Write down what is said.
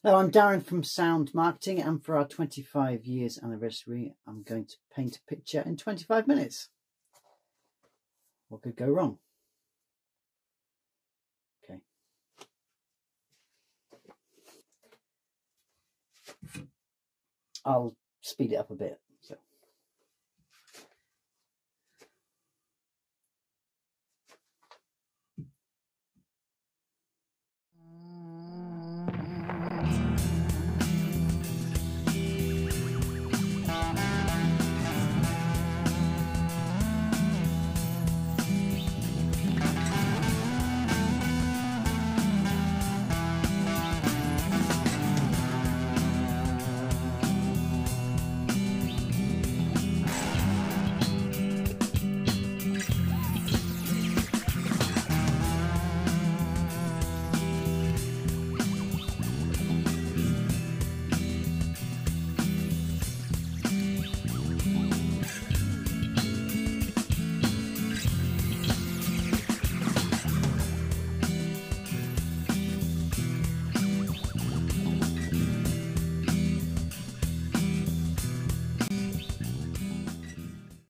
Hello, I'm Darren from Sound Marketing, and for our 25 years anniversary, I'm going to paint a picture in 25 minutes. What could go wrong? Okay. I'll speed it up a bit.